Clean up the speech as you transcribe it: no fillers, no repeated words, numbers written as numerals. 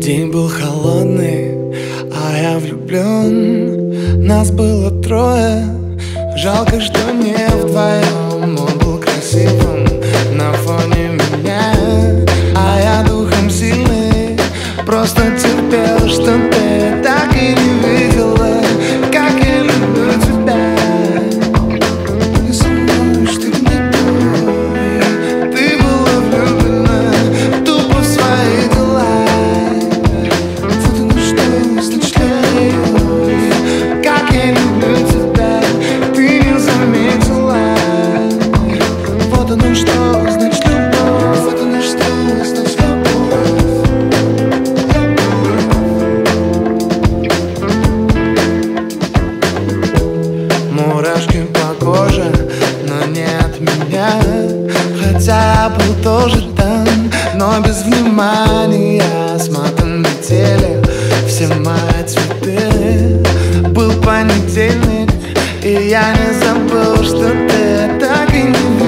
День был холодный, а я влюблен. Нас было трое, жалко, что не вдвоем. Он был красивым на фоне меня, а я духом сильный, просто терпел, что ты так и не видела, как я люблю тебя. И со мной, что не той, ты была влюблена тупо в свои дела. Вот оно что, значит любовь, как я люблю тебя, ты не заметила. Вот оно что, значит любовь, вот оно что, значит любовь. Мурашки по коже, но не от меня, хотя я был тоже там, но без внимания. Смотан летели все мои цветы. Был понедельник, и я не забыл, что ты так и не